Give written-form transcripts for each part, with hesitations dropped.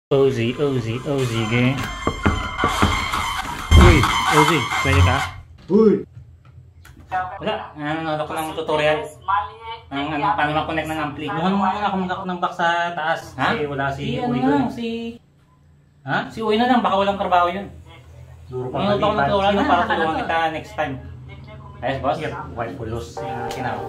Ozzy, gang. Uy, Ozzy, pwede ka? Uy! Wala, nanonood ako ng tutorial. Paano ma-connect ng ampli. Mukhang muna ako mag-ako ng box sa taas. Kasi wala si Uy doon. Si Uy na lang, baka walang trabaho yun. Nanonood ako ng tutorial para tulungan kita next time. Ayos, boss? White pulos. Kinawa.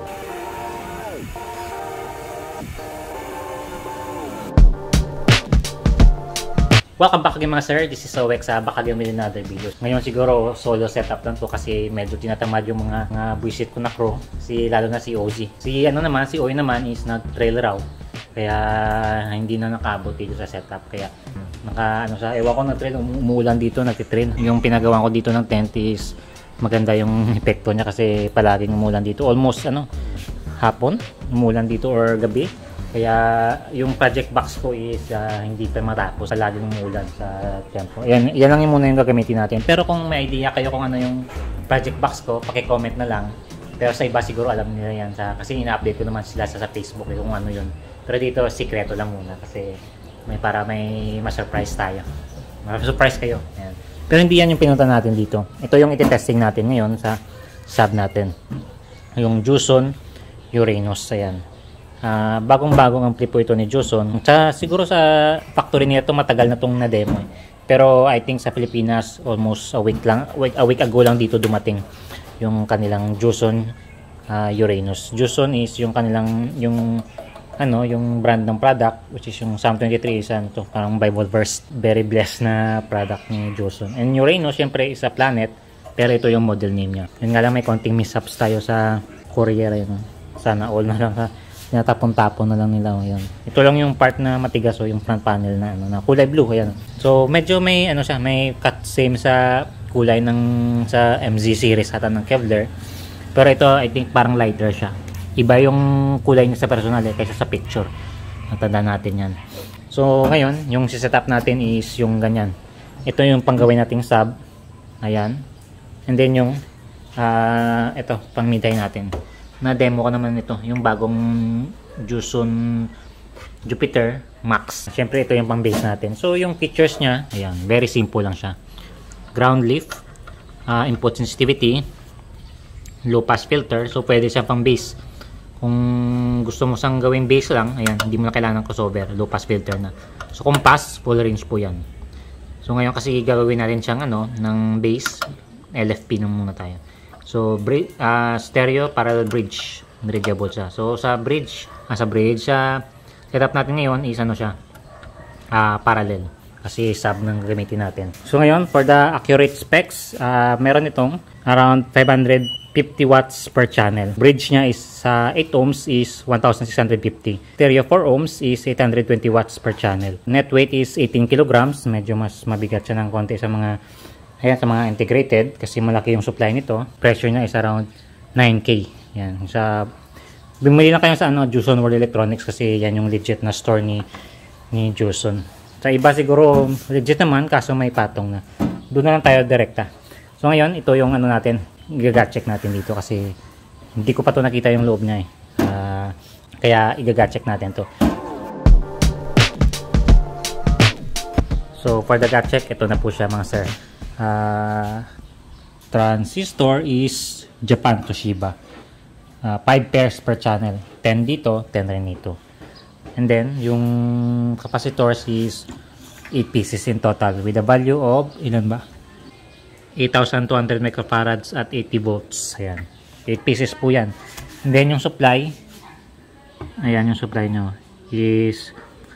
Welcome back again mga sir, this is Owex sa back again with another video. Ngayon siguro solo setup lang to kasi medyo tinatamad yung mga buisit ko na crew. Lalo na si Ozzy. Si Oy naman is nag-trail raw. Kaya hindi na nakaabot dito sa setup. Kaya ewan ko nag-trail, umuulan dito, nagtitrail. Yung pinagawa ko dito ng tent is maganda yung epekto niya kasi palaging umuulan dito. Almost hapon, umuulan dito or gabi. Kaya yung project box ko is hindi pa matapos, laging umuulan sa tempo. Yan lang yung muna yung gagamitin natin. Pero kung may idea kayo kung ano yung project box ko, paki-comment na lang. Pero sa iba siguro alam nila yan kasi ina-update ko naman sila sa Facebook kung ano yun. Pero dito sikreto lang muna kasi para may ma-surprise tayo. Ma-surprise kayo. Ayan. Pero hindi yan yung pinunta natin dito. Ito yung iti-testing natin ngayon sa sub natin. Yung Juson Uranus. Ayan. Bagong-bagong ampli po ito ni Juson. Siguro sa factory niya ito matagal na itong na-demo. Pero I think sa Pilipinas almost a week ago lang dito dumating yung kanilang Juson Uranus. Juson is yung kanilang yung brand ng product which is yung Psalm 23 is parang Bible verse, very blessed na product ni Juson. And Uranus syempre is a planet pero ito yung model name niya. Yun nga lang may konting mishaps tayo sa courier yun. Sana all na lang tapon-tapon na lang nila yan. Ito lang yung part na matigas yung front panel na kulay blue ayan. So medyo may may cut same sa kulay sa MZ series ata ng Kevlar. Pero ito I think parang lighter siya. Iba yung kulay niya sa personal kaysa sa picture. Natandaan natin yan. So ngayon, yung si-setup natin is yung ganyan. Ito yung panggawin nating sub. Ayan. And then yung ito pang mid-high natin. Na-demo ko naman ito, yung bagong Juson Jupiter Max. Siyempre ito yung pang base natin. So yung features niya, ayan, very simple lang siya. Ground lift, input sensitivity, low pass filter. So pwede siya pang base. Kung gusto mo sang gawing base lang, ayan, hindi mo na kailangan ng crossover, low pass filter na. So kung pass, full range po yan. So ngayon kasi gagawin natin siyang ng base, LFP na muna tayo. So stereo parallel bridge, bridgeable siya. So sa bridge, setup natin ngayon is parallel kasi sub ng gamitin natin. So ngayon for the accurate specs, meron itong around 550 watts per channel. Bridge niya is sa 8 ohms is 1650. Stereo 4 ohms is 820 watts per channel. Net weight is 18 kilograms. Medyo mas mabigat siya ng konti sa mga integrated kasi malaki yung supply nito. Pressure niya is around 9K. Yan. Bumili na kayo sa Juson World Electronics kasi yan yung legit na store ni Juson. Sa iba siguro legit naman kaso may patong na. Doon na lang tayo direkta. So ngayon, ito yung natin, i-check natin dito kasi hindi ko pa to nakita yung loob niya kaya i-check natin to. So for the gut check, ito na po siya mga sir. Transistor is Japan Toshiba. 5 pairs per channel. 10 dito, 10 rin dito. And then, yung capacitors is 8 pieces in total with a value of, ilan ba? 8,200 microfarads at 80 volts. Ayan. 8 pieces po yan. And then, yung supply, ayan yung supply nyo, is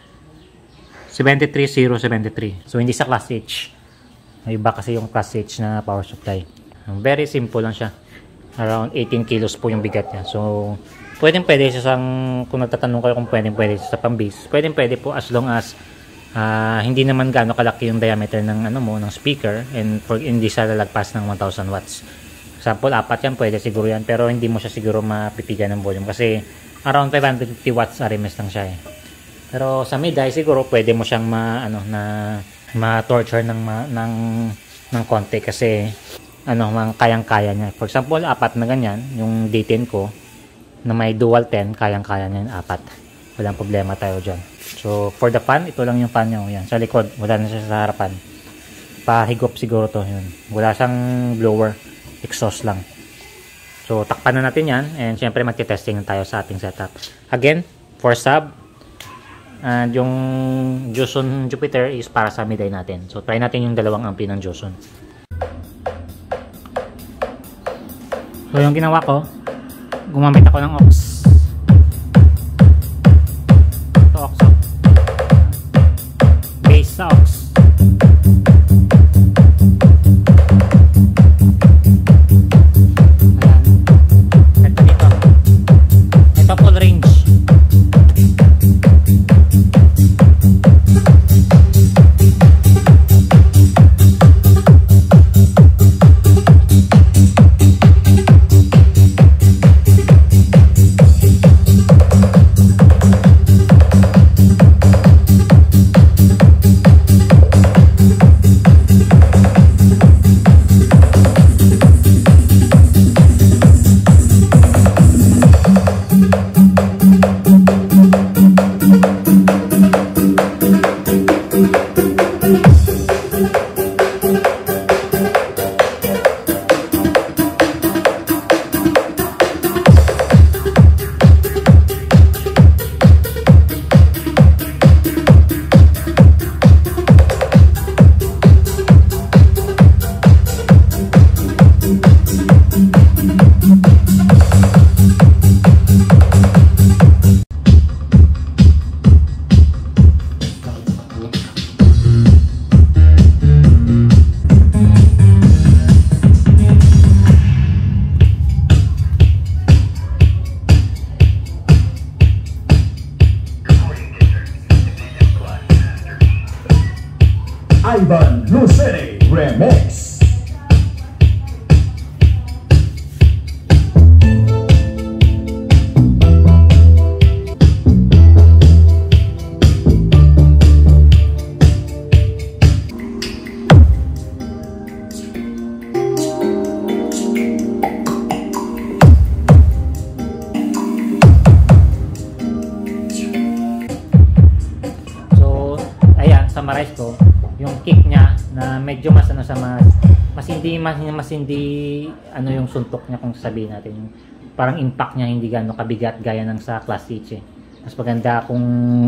73073. So, hindi sa class H. Iba kasi yung class H na power supply. Very simple lang siya. Around 18 kilos po yung bigat niya. So, pwede siya kung nagtatanong kayo kung pwede siya sa pang-base. Pwede po as long as hindi naman gaano kalaki yung diameter ng ng speaker and hindi siya lalagpas ng 1000 watts. Example, 4 yan, pwede siguro yan. Pero hindi mo siya siguro mapipigan ng volume kasi around 550 watts RMS lang siya Pero sa mid-high siguro pwede mo siyang ma-torture ng konti kasi kayang-kaya niya. For example, 4 na ganyan, yung D10 ko na may dual 10, kayang-kaya niya yung 4. Walang problema tayo dyan. So for the fan, ito lang yung fan niya. Yan, sa likod, wala na siya sa harapan. Pahigop siguro to. Yun. Wala siyang blower, exhaust lang. So takpan na natin yan, and syempre magte-testing tayo sa ating setup. Again, for sub, and yung Joson Jupiter is para sa mid-eye natin. So try natin yung dalawang ampli ng Joson. So yung ginawa ko, gumamit ako ng aux. Ito aux. Base sa aux. Ayan. Ito full range. Ivan Lucere Remix. Summarize ko yung kick niya na medyo mas ano sa mas hindi ano yung suntok niya kung sabihin natin, yung parang impact niya hindi gaano kabigat gaya ng sa Class H eh. Mas maganda kung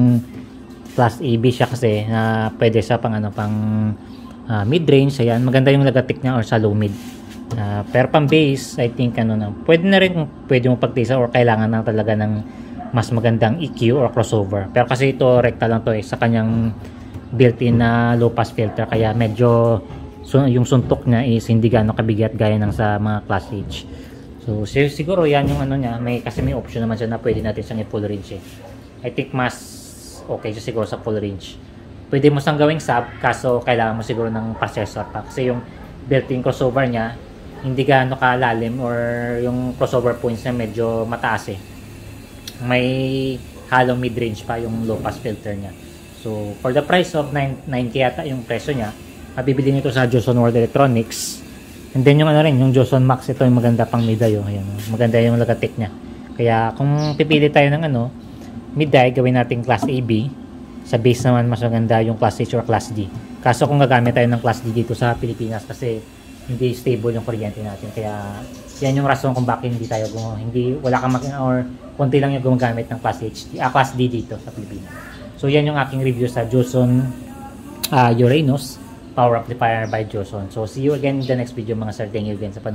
Class AB siya kasi na pwede sa pang ano pang mid-range. Ayan, maganda yung lagatik niya or sa low mid. Pero pang bass I think ano na pwede na rin kung pwede mo pagtisa or kailangan na talaga ng mas magandang EQ or crossover. Pero kasi ito rekta lang to eh sa kanyang built-in na low pass filter, kaya medyo yung suntok niya is hindi gaano kabigat gaya ng sa mga Class H. So siguro yan yung ano niya, kasi may option naman siya na pwede natin siyang i-full range eh. I think mas okay siya siguro sa full range. Pwede mo siyang gawing sub, kaso kailangan mo siguro ng processor pa kasi yung built-in crossover niya hindi gaano kalalim or yung crossover points niya medyo mataas eh. May hollow mid-range pa yung low pass filter niya. So, for the price of 9K yata yung presyo niya, mabibili nito sa Joson World Electronics. And then yung ano rin, yung Joson Max, ito yung maganda pang mid-eye. Ayan, maganda yung lagatik niya. Kaya kung pipili tayo ng ano, mid-eye, gawin natin Class AB. Sa base naman, mas maganda yung Class H or Class D. Kaso kung gagamit tayo ng Class D dito sa Pilipinas kasi hindi stable yung kuryente natin. Kaya yan yung rason kung bakit hindi tayo wala kang makina or konti lang yung gumagamit ng Class Class D dito sa Pilipinas. So yan yung aking review sa Joson Uranus Power Amplifier by Joson. So see you again in the next video mga sir. Thank you again sa